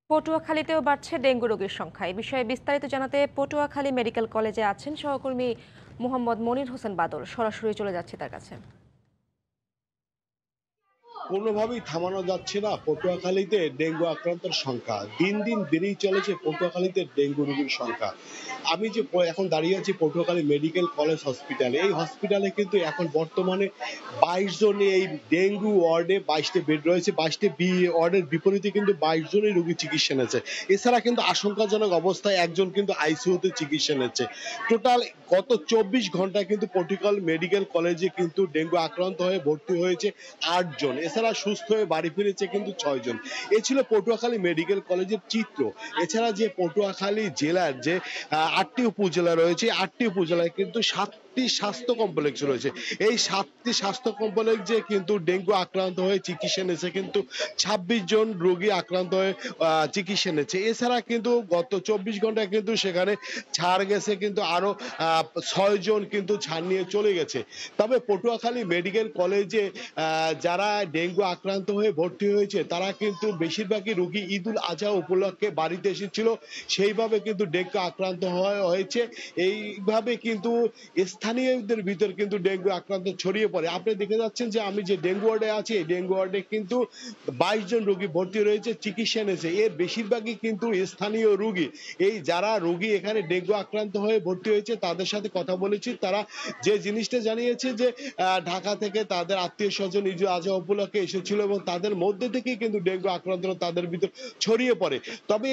পটুয়াখালীতেও বাড়ছে ডেঙ্গু রোগীর সংখ্যা। এ বিষয়ে বিস্তারিত জানাতে পটুয়াখালী মেডিকেল কলেজে আছেন সহকর্মী মোহাম্মদ মনির হোসেন বাদল। সরাসরি চলে যাচ্ছে তার কাছে। কোনোভাবেই থামানো যাচ্ছে না পটুয়াখালীতে ডেঙ্গু আক্রান্তের সংখ্যা। দিন দিন বেড়েই চলেছে পটুয়াখালীতে ডেঙ্গু রোগীর সংখ্যা। আমি যে এখন দাঁড়িয়ে আছি পটুয়াখালী মেডিকেল কলেজ হসপিটালে, এই হসপিটালে কিন্তু এখন বর্তমানে 22 জন এই ডেঙ্গু ওয়ার্ডে 22টি বেড রয়েছে। 22টি ওয়ার্ডের বিপরীতে কিন্তু 22 জনই রোগী চিকিৎসা নিচ্ছে। এছাড়া কিন্তু আশঙ্কাজনক অবস্থায় একজন কিন্তু আইসিইউতে চিকিৎসা নিচ্ছে। টোটাল গত 24 ঘন্টায় কিন্তু পটুয়াখালী মেডিকেল কলেজে কিন্তু ডেঙ্গু আক্রান্ত হয়ে ভর্তি হয়েছে 8 জন। এছাড়া সুস্থ হয়ে বাড়ি ফিরেছে কিন্তু 6 জন। এ ছিল পটুয়াখালী মেডিকেল কলেজের চিত্র। এছাড়া যে পটুয়াখালী জেলার যে 8টি উপজেলা রয়েছে, 8টি উপজেলায় কিন্তু 7টি স্বাস্থ্য কমপ্লেক্স রয়েছে। এই 7টি স্বাস্থ্য কমপ্লেক্সে কিন্তু ডেঙ্গু আক্রান্ত হয়ে চিকিৎসা নিয়েছে কিন্তু 26 জন রোগী আক্রান্ত হয়ে চিকিৎসা নিচ্ছে। এছাড়া কিন্তু গত 24 ঘন্টায় কিন্তু সেখানে ছাড় গেছে কিন্তু আরো 6 জন কিন্তু ছাড় নিয়ে চলে গেছে। তবে পটুয়াখালী মেডিকেল কলেজে যারা ডেঙ্গু আক্রান্ত হয়ে ভর্তি হয়েছে তারা কিন্তু বেশিরভাগই রোগী ঈদুল আজহা উপলক্ষে বাড়িতে এসেছিল, সেইভাবে কিন্তু ডেঙ্গু আক্রান্ত হয়েছে। এইভাবে কিন্তু স্থানীয়দের ভিতর কিন্তু ডেঙ্গু আক্রান্ত ছড়িয়ে পড়ে। আপনি দেখে যাচ্ছেন যে আমি যে ডেঙ্গু ওয়ার্ডে আছি, এই ডেঙ্গু ওয়ার্ডে কিন্তু 22 জন রোগী ভর্তি রয়েছে, চিকিৎসা নিয়েছে। এর বেশিরভাগই কিন্তু স্থানীয় রোগী। এই যারা রোগী এখানে ডেঙ্গু আক্রান্ত হয়ে ভর্তি হয়েছে তাদের সাথে কথা বলেছি, তারা যে জিনিসটা জানিয়েছে যে ঢাকা থেকে তাদের আত্মীয় স্বজন ঈদুল আজহা উপলক্ষে এসেছিল এবং তাদের মধ্যে থেকেই কিন্তু ডেঙ্গু আক্রান্ত তাদের ভিতর ছড়িয়ে পড়ে। তবে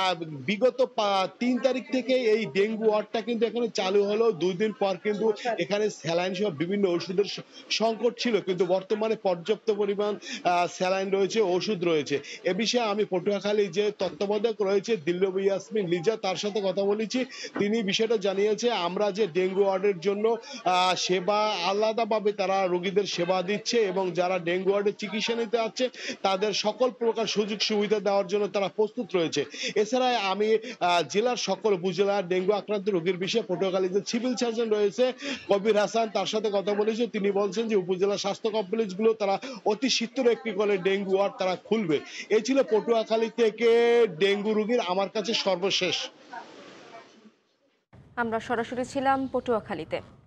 বিগত 3 তারিখ থেকে এই ডেঙ্গু ওয়ার্ডটা কিন্তু এখানে চালু হলো। 2 দিন পর কিন্তু এখানে স্যালাইন সহ বিভিন্ন ওষুধের সংকট ছিল, কিন্তু বর্তমানে পর্যাপ্ত পরিমাণ স্যালাইন রয়েছে, ওষুধ রয়েছে। এ বিষয়ে আমি পটুয়াখালী যে তত্ত্বাবধায়ক রয়েছে দিল্লবী ইয়াসমিন লিজা, তার সাথে কথা বলেছি। তিনি বিষয়টা জানিয়েছে আমরা যে ডেঙ্গু ওয়ার্ডের জন্য সেবা আলাদাভাবে তারা রোগীদের সেবা দিচ্ছে এবং যারা ডেঙ্গু ওয়ার্ডে চিকিৎসা নিতে আসছে তাদের সকল প্রকার সুযোগ সুবিধা দেওয়ার জন্য তারা প্রস্তুত রয়েছে। এছাড়া আমি জেলার সকল উপজেলার ডেঙ্গু আক্রান্ত রোগীর বিষয়ে পটুয়াখালীতে সিভিল সার্জন রয়েছে কবির হাসান, তার সাথে কথা বলেছে। তিনি বলছেন যে উপজেলা স্বাস্থ্য কমপ্লেক্স গুলো তারা অতি শীঘ্র একটি করে ডেঙ্গু ওয়ার্ড তারা খুলবে। এই ছিল পটুয়াখালী থেকে ডেঙ্গু রোগীর আমার কাছে সর্বশেষ। আমরা সরাসরি ছিলাম পটুয়াখালীতে।